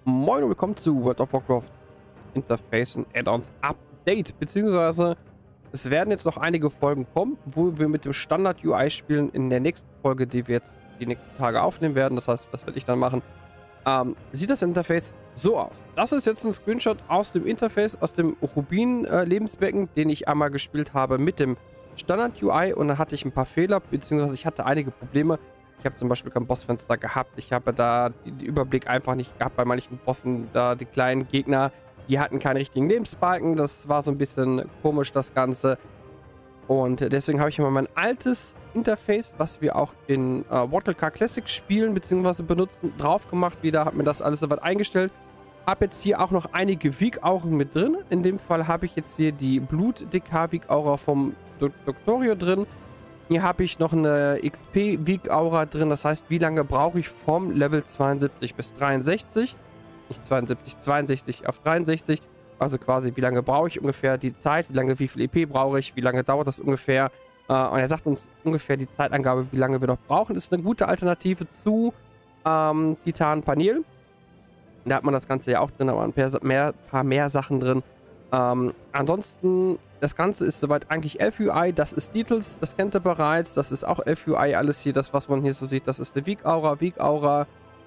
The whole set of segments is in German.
Moin und willkommen zu World of Warcraft Interface und Add-ons Update, beziehungsweise es werden jetzt noch einige Folgen kommen, wo wir mit dem Standard UI spielen in der nächsten Folge, die wir jetzt die nächsten Tage aufnehmen werden. Das heißt, was werde ich dann machen? Sieht das Interface so aus. Das ist jetzt ein Screenshot aus dem Interface, aus dem Rubin Lebensbecken, den ich einmal gespielt habe mit dem Standard UI, und da hatte ich ein paar Fehler, beziehungsweise ich hatte einige Probleme. Ich habe zum Beispiel kein Bossfenster gehabt. Ich habe da den Überblick einfach nicht gehabt bei manchen Bossen. Da die kleinen Gegner, die hatten keinen richtigen Lebensbalken. Das war so ein bisschen komisch, das Ganze. Und deswegen habe ich immer mein altes Interface, was wir auch in Wartalcar Classic spielen bzw. benutzen, drauf gemacht wieder. Habe mir das alles soweit eingestellt. Habe jetzt hier auch noch einige Weak-Auren mit drin. In dem Fall habe ich jetzt hier die Blut-DK-Weak-Aura vom Doctorio drin. Hier habe ich noch eine XP-Weak-Aura drin. Das heißt, wie lange brauche ich vom Level 72 bis 63? Nicht 72, 62 auf 63. Also quasi, wie lange brauche ich ungefähr die Zeit? Wie viel EP brauche ich? Wie lange dauert das ungefähr? Und er sagt uns ungefähr die Zeitangabe, wie lange wir noch brauchen. Das ist eine gute Alternative zu Titan Panel. Da hat man das Ganze ja auch drin, aber ein paar mehr Sachen drin. Ansonsten, das Ganze ist soweit eigentlich FUI, das ist Details, das kennt ihr bereits, das ist auch FUI, alles hier, das was man hier so sieht, das ist eine Weak-Aura.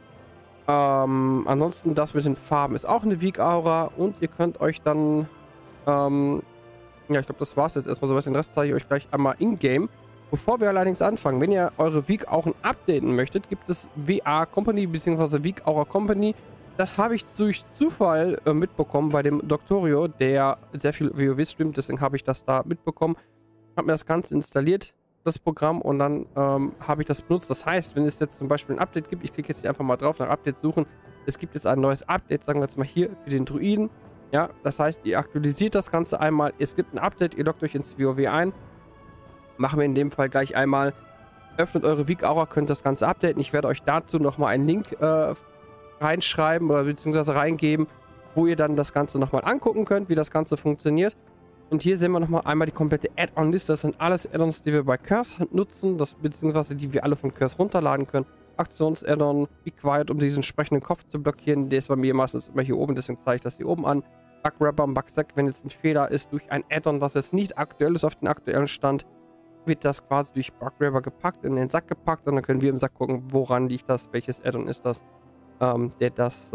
Ansonsten das mit den Farben ist auch eine Weak-Aura, und ihr könnt euch dann, ja, ich glaube, das war es jetzt erstmal so, den Rest zeige ich euch gleich einmal in-game. Bevor wir allerdings anfangen, wenn ihr eure Weak-Auren updaten möchtet, gibt es WA Company bzw. Weak-Aura Company. Das habe ich durch Zufall mitbekommen bei dem Doctorio, der sehr viel WoW streamt, deswegen habe ich das da mitbekommen. Habe mir das Ganze installiert, das Programm, und dann habe ich das benutzt. Das heißt, wenn es jetzt zum Beispiel ein Update gibt, ich klicke jetzt hier einfach mal drauf, nach Update suchen. Es gibt jetzt ein neues Update, sagen wir jetzt mal hier, für den Druiden. Ja, das heißt, ihr aktualisiert das Ganze einmal. Es gibt ein Update, ihr loggt euch ins WoW ein. Machen wir in dem Fall gleich einmal. Öffnet eure Weak-Aura, könnt das Ganze updaten. Ich werde euch dazu nochmal einen Link reinschreiben oder beziehungsweise reingeben, wo ihr dann das Ganze nochmal angucken könnt, wie das Ganze funktioniert. Und hier sehen wir nochmal einmal die komplette Add-on-Liste. Das sind alles Add-ons, die wir bei Curse nutzen, beziehungsweise die wir alle von Curse runterladen können. Aktions-Add-on, Be Quiet, um diesen sprechenden Kopf zu blockieren. Der ist bei mir meistens immer hier oben, deswegen zeige ich das hier oben an. Bug-Wrapper, Bug-Sack, wenn jetzt ein Fehler ist durch ein Add-on, was jetzt nicht aktuell ist auf den aktuellen Stand, wird das quasi durch Bug-Wrapper gepackt, in den Sack gepackt, und dann können wir im Sack gucken, woran liegt das, welches Add-on ist das, der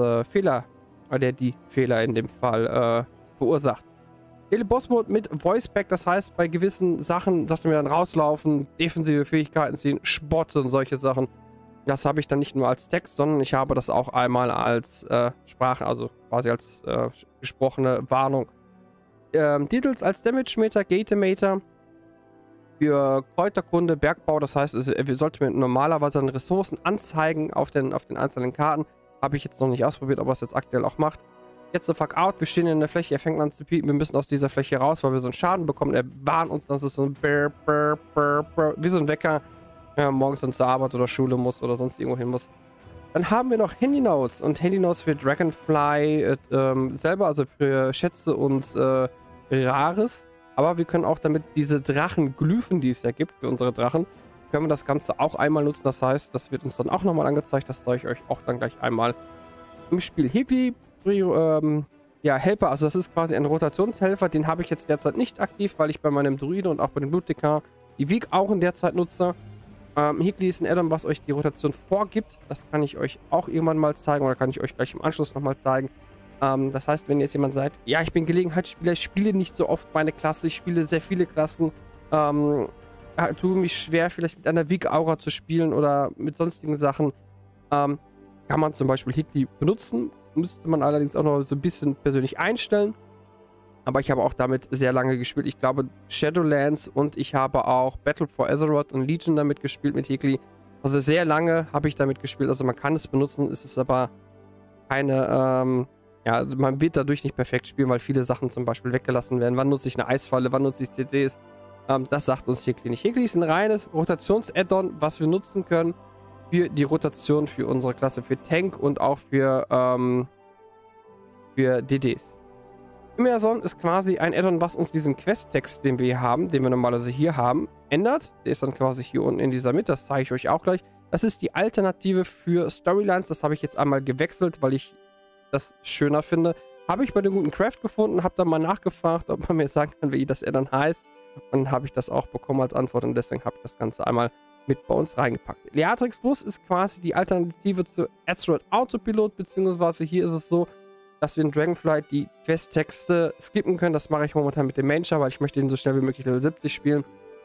die Fehler in dem Fall verursacht. Boss-Mode mit Voice-Pack, das heißt, bei gewissen Sachen, sagt er mir dann rauslaufen, defensive Fähigkeiten ziehen, Spotte und solche Sachen. Das habe ich dann nicht nur als Text, sondern ich habe das auch einmal als Sprache, also quasi als gesprochene Warnung. Details als Damage-Meter, Gate-Meter. Für Kräuterkunde, Bergbau, das heißt, wir sollten mir normalerweise dann Ressourcen anzeigen auf den einzelnen Karten. Habe ich jetzt noch nicht ausprobiert, ob er es jetzt aktuell auch macht. Jetzt so fuck out, wir stehen in der Fläche, er fängt an zu piepen, wir müssen aus dieser Fläche raus, weil wir so einen Schaden bekommen. Er warnt uns, dass es so ein wie so ein Wecker, wenn man morgens dann zur Arbeit oder Schule muss oder sonst irgendwo hin muss. Dann haben wir noch Handy Notes, und Handy Notes für Dragonfly selber, also für Schätze und Rares. Aber wir können auch damit diese Drachenglyphen, die es ja gibt für unsere Drachen, können wir das Ganze auch einmal nutzen. Das heißt, das wird uns dann auch nochmal angezeigt. Das zeige ich euch auch dann gleich einmal im Spiel. Hippie, ja, Helper, also das ist quasi ein Rotationshelfer. Den habe ich jetzt derzeit nicht aktiv, weil ich bei meinem Druide und auch bei dem Blut-DK die Weak auch in der Zeit nutze. Higli ist ein Add-on, was euch die Rotation vorgibt. Das kann ich euch auch irgendwann mal zeigen, oder kann ich euch gleich im Anschluss nochmal zeigen. Das heißt, wenn jetzt jemand sagt, ja, ich bin Gelegenheitsspieler, ich spiele nicht so oft meine Klasse, ich spiele sehr viele Klassen, tue mich schwer, vielleicht mit einer Weak-Aura zu spielen oder mit sonstigen Sachen, kann man zum Beispiel Higli benutzen. Müsste man allerdings auch noch so ein bisschen persönlich einstellen. Aber ich habe auch damit sehr lange gespielt. Ich glaube Shadowlands, und ich habe auch Battle for Azeroth und Legion damit gespielt mit Higli. Also sehr lange habe ich damit gespielt. Also man kann es benutzen, es ist aber keine, ja, man wird dadurch nicht perfekt spielen, weil viele Sachen zum Beispiel weggelassen werden. Wann nutze ich eine Eisfalle, wann nutze ich CCs? Das sagt uns Higli nicht. Higli ist ein reines Rotations-Add-on, was wir nutzen können für die Rotation für unsere Klasse, für Tank und auch für DDs. Immerson ist quasi ein Add-on, was uns diesen Quest-Text, den wir hier haben, den wir normalerweise hier haben, ändert. Der ist dann quasi hier unten in dieser Mitte, das zeige ich euch auch gleich. Das ist die Alternative für Storylines, das habe ich jetzt einmal gewechselt, weil ich das schöner finde. Habe ich bei dem guten Craft gefunden, habe dann mal nachgefragt, ob man mir sagen kann, wie das Addon heißt. Und dann habe ich das auch bekommen als Antwort und deswegen habe ich das Ganze einmal mit bei uns reingepackt. Leatrix Plus ist quasi die Alternative zu Azeroth Autopilot, beziehungsweise hier ist es so, dass wir in Dragonflight die Quest-Texte skippen können. Das mache ich momentan mit dem Manager, weil ich möchte ihn so schnell wie möglich Level 70 spielen.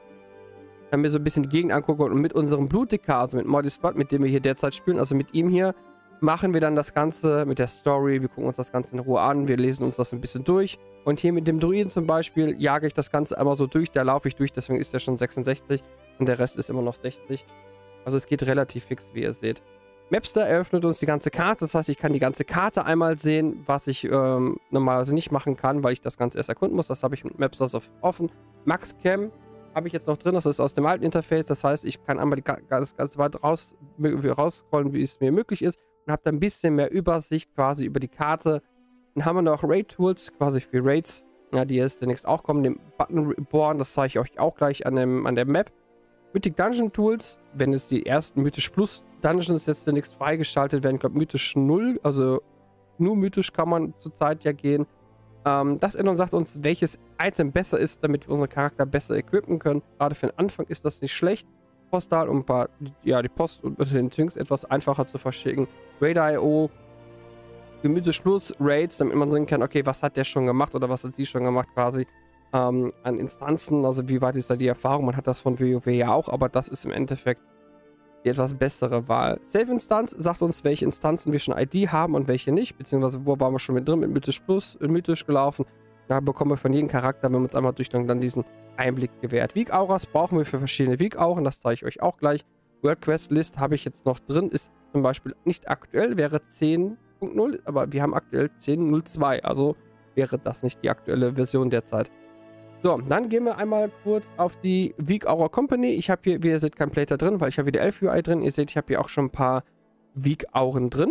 Dann mir so ein bisschen die Gegend angucken und mit unserem Blutdekar, also mit Morty's Blood, mit dem wir hier derzeit spielen, also mit ihm hier, machen wir dann das Ganze mit der Story. Wir gucken uns das Ganze in Ruhe an, wir lesen uns das ein bisschen durch. Und hier mit dem Druiden zum Beispiel jage ich das Ganze einmal so durch, da laufe ich durch, deswegen ist der schon 66 und der Rest ist immer noch 60. Also es geht relativ fix, wie ihr seht. Mapster eröffnet uns die ganze Karte, das heißt, ich kann die ganze Karte einmal sehen, was ich normalerweise nicht machen kann, weil ich das Ganze erst erkunden muss. Das habe ich mit Mapster offen. Maxcam habe ich jetzt noch drin, das ist aus dem alten Interface, das heißt, ich kann einmal das Ganze weit rausscrollen, wie es mir möglich ist und habe dann ein bisschen mehr Übersicht quasi über die Karte. Dann haben wir noch Raid-Tools, quasi für Raids, ja, die jetzt demnächst auch kommen, den Button Reborn, das zeige ich euch auch gleich an der Map. Mythic Dungeon Tools, wenn jetzt die ersten Mythisch Plus Dungeons jetzt demnächst freigeschaltet werden, ich glaube Mythisch 0, also nur mythisch kann man zurzeit ja gehen. Das Addon sagt uns, welches Item besser ist, damit wir unseren Charakter besser equippen können. Gerade für den Anfang ist das nicht schlecht. Postal, um ein paar, ja, die Post und den Twinks etwas einfacher zu verschicken. Raid.io, Mythisch Plus, Raids, damit man sehen kann, okay, was hat der schon gemacht oder was hat sie schon gemacht quasi. An Instanzen, also wie weit ist da die Erfahrung? Man hat das von WoW ja auch, aber das ist im Endeffekt die etwas bessere Wahl. Save-Instanz sagt uns, welche Instanzen wir schon ID haben und welche nicht, beziehungsweise wo waren wir schon mit drin, mit Mythisch Plus, Mythisch gelaufen. Da bekommen wir von jedem Charakter, wenn wir uns einmal durchgehen, dann diesen Einblick gewährt. Weak-Auras brauchen wir für verschiedene Weak-Auren, das zeige ich euch auch gleich. World Quest List habe ich jetzt noch drin, ist zum Beispiel nicht aktuell, wäre 10.0, aber wir haben aktuell 10.02, also wäre das nicht die aktuelle Version derzeit. So, dann gehen wir einmal kurz auf die Weak Aura Company. Ich habe hier, wie ihr seht, kein Plater drin, weil ich habe wieder Elf-UI drin. Ihr seht, ich habe hier auch schon ein paar Weak Auren drin.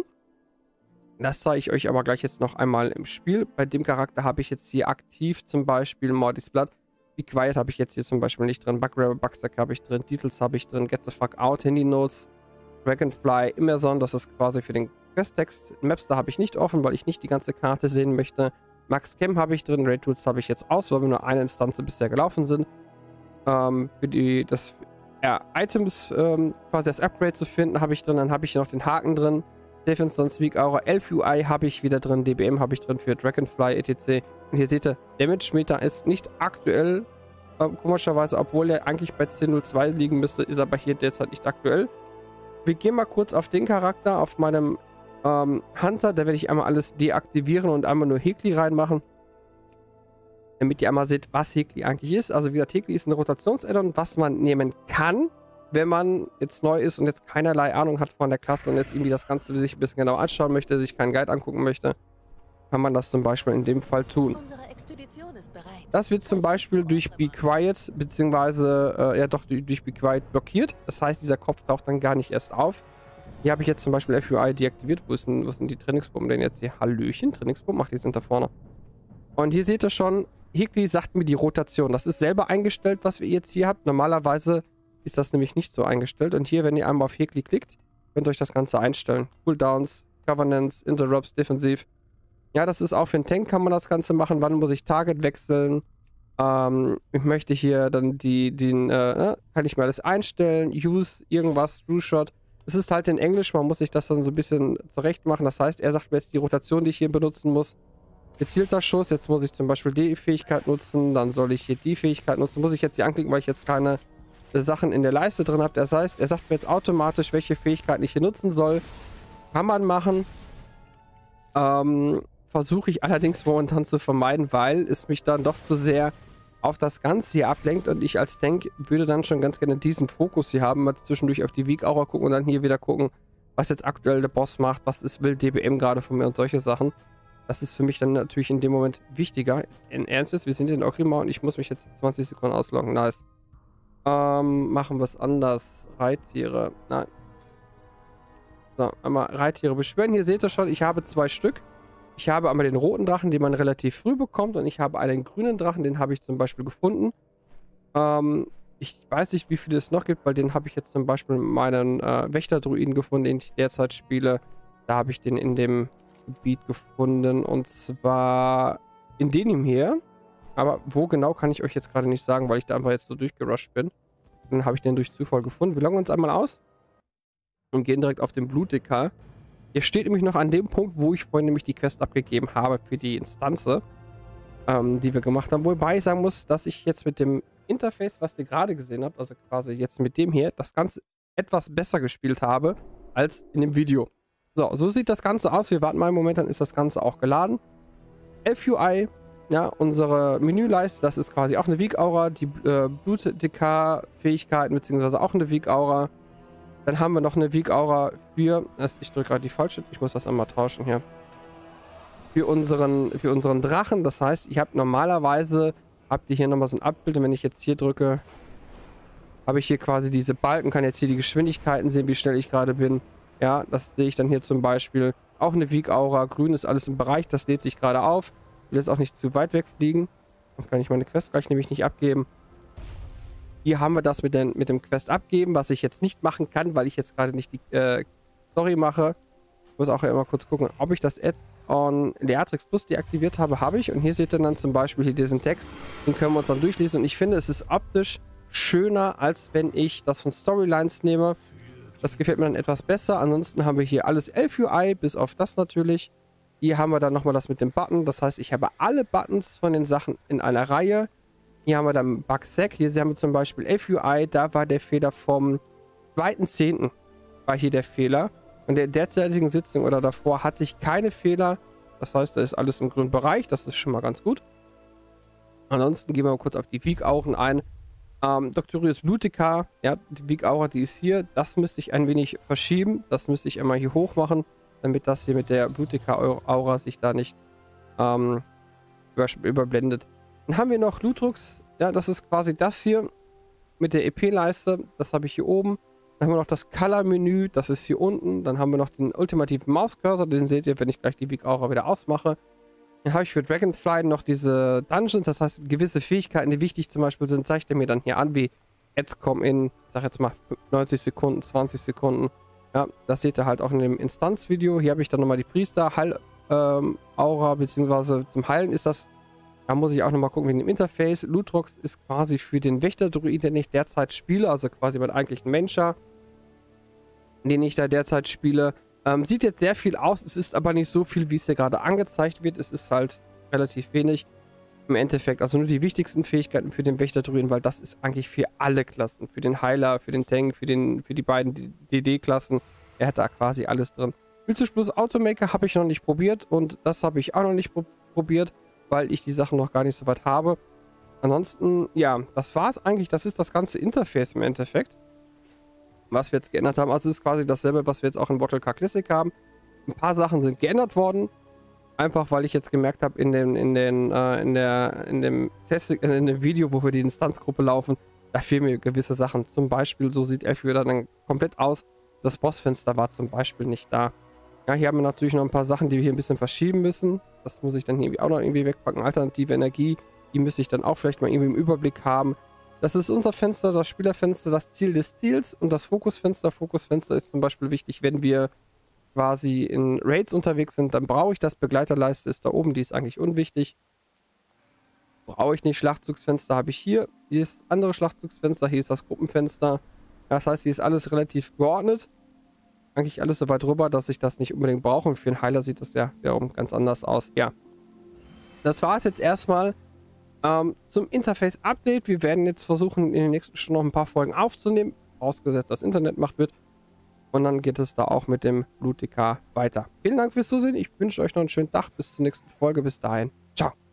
Das zeige ich euch aber gleich jetzt noch einmal im Spiel. Bei dem Charakter habe ich jetzt hier aktiv zum Beispiel Morty's Blood. Be Quiet habe ich jetzt hier zum Beispiel nicht drin. Bugrabber, Bugstack habe ich drin. Details habe ich drin. Get the Fuck Out, Handy Notes. Dragonfly, Immerson, das ist quasi für den Quest-Text. Mapster habe ich nicht offen, weil ich nicht die ganze Karte sehen möchte. Max Chem habe ich drin, Raid Tools habe ich jetzt aus, weil wir nur eine Instanz bisher gelaufen sind. Für die Items quasi das Upgrade zu finden, habe ich drin. Dann habe ich hier noch den Haken drin. Safe Instance, Weak Aura, Elf UI habe ich wieder drin. DBM habe ich drin für Dragonfly, etc. Und hier seht ihr, Damage Meter ist nicht aktuell. Komischerweise, obwohl er eigentlich bei 10.02 liegen müsste, ist aber hier derzeit nicht aktuell. Wir gehen mal kurz auf den Charakter, auf meinem Hunter, da werde ich einmal alles deaktivieren und einmal nur Hekli reinmachen, damit ihr einmal seht, was Hekli eigentlich ist. Also wie gesagt, Hekli ist ein Rotations-Addon, was man nehmen kann, wenn man jetzt neu ist und jetzt keinerlei Ahnung hat von der Klasse und jetzt irgendwie das Ganze sich ein bisschen genau anschauen möchte, sich keinen Guide angucken möchte, kann man das zum Beispiel in dem Fall tun. Unsere Expedition ist bereit. Das wird zum Beispiel durch Be Quiet, beziehungsweise, ja doch, durch Be Quiet blockiert. Das heißt, dieser Kopf taucht dann gar nicht erst auf. Hier habe ich jetzt zum Beispiel FUI deaktiviert. Wo sind die Trainingsbomben denn jetzt hier? Hallöchen, Trainingsbomben? Ach, die sind da vorne. Und hier seht ihr schon, Hekli sagt mir die Rotation. Das ist selber eingestellt, was wir jetzt hier habt. Normalerweise ist das nämlich nicht so eingestellt. Und hier, wenn ihr einmal auf Hekli klickt, könnt ihr euch das Ganze einstellen. Cooldowns, Governance, Interrupts, Defensiv. Ja, das ist auch für einen Tank kann man das Ganze machen. Wann muss ich Target wechseln? Ich möchte hier dann kann ich mir alles einstellen. Use, irgendwas, True Shot. Es ist halt in Englisch, man muss sich das dann so ein bisschen zurecht machen. Das heißt, er sagt mir jetzt die Rotation, die ich hier benutzen muss. Gezielter Schuss, jetzt muss ich zum Beispiel die Fähigkeit nutzen, dann soll ich hier die Fähigkeit nutzen. Muss ich jetzt hier anklicken, weil ich jetzt keine Sachen in der Leiste drin habe. Das heißt, er sagt mir jetzt automatisch, welche Fähigkeiten ich hier nutzen soll. Kann man machen. Versuche ich allerdings momentan zu vermeiden, weil es mich dann doch zu sehr auf das Ganze hier ablenkt und ich als Tank würde dann schon ganz gerne diesen Fokus hier haben, mal zwischendurch auf die Weak Aura gucken und dann hier wieder gucken, was jetzt aktuell der Boss macht, will DBM gerade von mir und solche Sachen. Das ist für mich dann natürlich in dem Moment wichtiger. In Ernstes, wir sind in Orgrimmar und ich muss mich jetzt 20 Sekunden ausloggen. Nice. Machen wir es anders. Reittiere. Nein. So, einmal Reittiere beschwören. Hier seht ihr schon, ich habe 2 Stück. Ich habe einmal den roten Drachen, den man relativ früh bekommt. Und ich habe einen grünen Drachen, den habe ich zum Beispiel gefunden. Ich weiß nicht, wie viele es noch gibt, weil den habe ich jetzt zum Beispiel mit meinen Wächterdruiden gefunden, den ich derzeit spiele. Da habe ich den in dem Gebiet gefunden. Und zwar in dem hier. Aber wo genau, kann ich euch jetzt gerade nicht sagen, weil ich da einfach jetzt so durchgerusht bin. Dann habe ich den durch Zufall gefunden. Wir loggen uns einmal aus und gehen direkt auf den Blutdicker. Ihr steht nämlich noch an dem Punkt, wo ich vorhin nämlich die Quest abgegeben habe für die Instanze, die wir gemacht haben. Wobei ich sagen muss, dass ich jetzt mit dem Interface, was ihr gerade gesehen habt, also quasi jetzt mit dem hier, das Ganze etwas besser gespielt habe als in dem Video. So sieht das Ganze aus. Wir warten mal einen Moment, dann ist das Ganze auch geladen. FUI, ja, unsere Menüleiste, das ist quasi auch eine Weak-Aura, die Blutdicker-Fähigkeiten, beziehungsweise auch eine Weak-Aura. Dann haben wir noch eine Weak-Aura für, ich drücke gerade die falsche, ich muss das einmal tauschen hier. Für unseren Drachen, das heißt, ihr habt normalerweise, habt ihr hier nochmal so ein Abbild und wenn ich jetzt hier drücke, habe ich hier quasi diese Balken, kann jetzt hier die Geschwindigkeiten sehen, wie schnell ich gerade bin. Ja, das sehe ich dann hier zum Beispiel. Auch eine Weak-Aura, grün ist alles im Bereich, das lädt sich gerade auf. Ich will jetzt auch nicht zu weit wegfliegen. Sonst kann ich meine Quest gleich nämlich nicht abgeben. Hier haben wir das mit dem Quest abgeben, was ich jetzt nicht machen kann, weil ich jetzt gerade nicht die Story mache. Ich muss auch immer kurz gucken, ob ich das Add-on Leatrix Plus deaktiviert habe. Habe ich. Und hier seht ihr dann zum Beispiel hier diesen Text. Den können wir uns dann durchlesen. Und ich finde, es ist optisch schöner, als wenn ich das von Storylines nehme. Das gefällt mir dann etwas besser. Ansonsten haben wir hier alles LFUI, bis auf das natürlich. Hier haben wir dann nochmal das mit dem Button. Das heißt, ich habe alle Buttons von den Sachen in einer Reihe. Hier haben wir dann Bugsack. Hier haben wir zum Beispiel FUI. Da war der Fehler vom 2.10. war hier der Fehler. Und der derzeitigen Sitzung oder davor hatte ich keine Fehler. Das heißt, da ist alles im grünen Bereich. Das ist schon mal ganz gut. Ansonsten gehen wir mal kurz auf die Weak-Auren ein. Doctorius Blutdicker, ja, die Weak-Aura, die ist hier. Das müsste ich ein wenig verschieben. Das müsste ich einmal hier hoch machen, damit das hier mit der Blutdicker-Aura sich da nicht überblendet. Dann haben wir noch Lutrux. Ja, das ist quasi das hier mit der EP-Leiste. Das habe ich hier oben. Dann haben wir noch das Color-Menü. Das ist hier unten. Dann haben wir noch den ultimativen Mauscursor. Den seht ihr, wenn ich gleich die Weak-Aura wieder ausmache. Dann habe ich für Dragonfly noch diese Dungeons, das heißt gewisse Fähigkeiten, die wichtig zum Beispiel sind, zeigt er mir dann hier an, wie Ads kommen in, ich sag jetzt mal 90 Sekunden, 20 Sekunden. Ja, das seht ihr halt auch in dem Instanzvideo. Hier habe ich dann nochmal die Priester, Heil-Aura, beziehungsweise zum Heilen ist das, da muss ich auch nochmal gucken wegen dem Interface. Lutrux ist quasi für den Wächter-Druid, den ich derzeit spiele, also quasi mein eigentlichen Menscher, den ich da derzeit spiele. Sieht jetzt sehr viel aus, es ist aber nicht so viel, wie es hier gerade angezeigt wird. Es ist halt relativ wenig im Endeffekt. Also nur die wichtigsten Fähigkeiten für den Wächter-Druiden, weil das ist eigentlich für alle Klassen. Für den Heiler, für den Tank, für die beiden DD-Klassen. Er hat da quasi alles drin. Willst plus Automaker habe ich noch nicht probiert und das habe ich auch noch nicht probiert, weil ich die Sachen noch gar nicht so weit habe. Ansonsten, ja, das war es eigentlich. Das ist das ganze Interface im Endeffekt, was wir jetzt geändert haben. Also es ist quasi dasselbe, was wir jetzt auch in Bottle Car Classic haben. Ein paar Sachen sind geändert worden. Einfach weil ich jetzt gemerkt habe, in dem Video, wo wir die Instanzgruppe laufen, da fehlen mir gewisse Sachen. Zum Beispiel, so sieht F4 dann komplett aus. Das Bossfenster war zum Beispiel nicht da. Ja, hier haben wir natürlich noch ein paar Sachen, die wir hier ein bisschen verschieben müssen. Das muss ich dann hier auch noch irgendwie wegpacken. Alternative Energie, die müsste ich dann auch vielleicht mal irgendwie im Überblick haben. Das ist unser Fenster, das Spielerfenster, das Ziel des Ziels und das Fokusfenster. Fokusfenster ist zum Beispiel wichtig, wenn wir quasi in Raids unterwegs sind, dann brauche ich das. Begleiterleiste ist da oben, die ist eigentlich unwichtig. Brauche ich nicht. Schlachtzugsfenster habe ich hier. Hier ist das andere Schlachtzugsfenster, hier ist das Gruppenfenster. Das heißt, hier ist alles relativ geordnet. Eigentlich alles so weit rüber, dass ich das nicht unbedingt brauche. Und für einen Heiler sieht das ja wiederum ganz anders aus. Ja, das war es jetzt erstmal zum Interface-Update. Wir werden jetzt versuchen, in den nächsten Stunden noch ein paar Folgen aufzunehmen. Vorausgesetzt, das Internet macht mit. Und dann geht es da auch mit dem Blutdicker weiter. Vielen Dank fürs Zusehen. Ich wünsche euch noch einen schönen Tag. Bis zur nächsten Folge. Bis dahin. Ciao.